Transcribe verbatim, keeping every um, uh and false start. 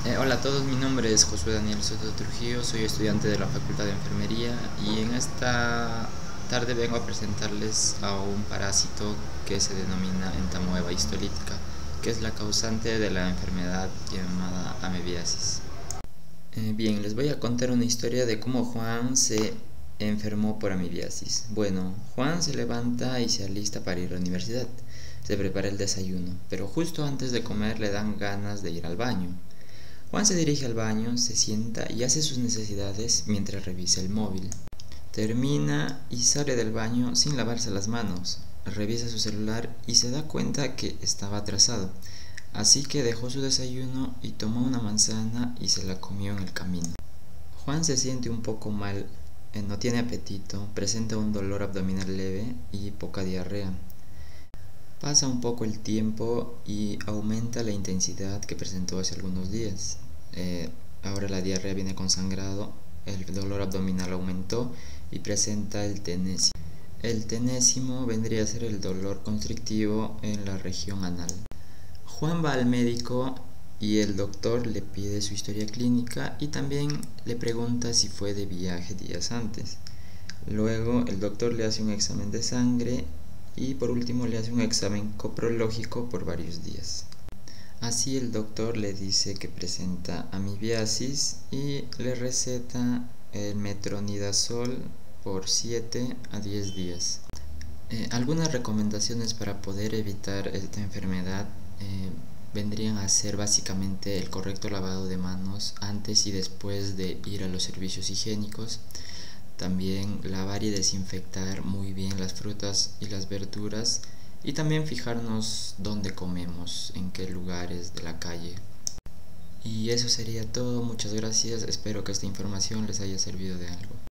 Eh, hola a todos, mi nombre es Josué Daniel Soto Trujillo, soy estudiante de la Facultad de Enfermería y en esta tarde vengo a presentarles a un parásito que se denomina entamoeba histolítica, que es la causante de la enfermedad llamada amebiasis. Eh, bien, les voy a contar una historia de cómo Juan se enfermó por amebiasis. Bueno, Juan se levanta y se alista para ir a la universidad. Se prepara el desayuno, pero justo antes de comer le dan ganas de ir al baño. Juan se dirige al baño, se sienta y hace sus necesidades mientras revisa el móvil. Termina y sale del baño sin lavarse las manos. Revisa su celular y se da cuenta que estaba atrasado. Así que dejó su desayuno y tomó una manzana y se la comió en el camino. Juan se siente un poco mal, eh, no tiene apetito, presenta un dolor abdominal leve y poca diarrea. Pasa un poco el tiempo y aumenta la intensidad que presentó hace algunos días. Eh, ahora la diarrea viene con sangrado, el dolor abdominal aumentó y presenta el tenésimo. El tenésimo vendría a ser el dolor constrictivo en la región anal. Juan va al médico y el doctor le pide su historia clínica y también le pregunta si fue de viaje días antes. Luego el doctor le hace un examen de sangre y por último le hace un examen coprológico por varios días. Así el doctor le dice que presenta amibiasis y le receta el metronidazol por siete a diez días. Eh, algunas recomendaciones para poder evitar esta enfermedad eh, vendrían a ser básicamente el correcto lavado de manos antes y después de ir a los servicios higiénicos. También lavar y desinfectar muy bien las frutas y las verduras y también fijarnos dónde comemos, en qué lugares de la calle. Y eso sería todo, muchas gracias, espero que esta información les haya servido de algo.